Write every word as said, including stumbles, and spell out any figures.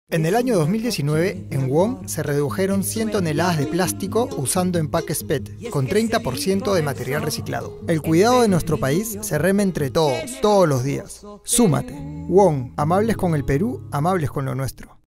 En el año dos mil diecinueve, en Wong se redujeron cien toneladas de plástico usando empaques P E T, con treinta por ciento de material reciclado. El cuidado de nuestro país se rema entre todos, todos los días. Súmate. Wong, amables con el Perú, amables con lo nuestro.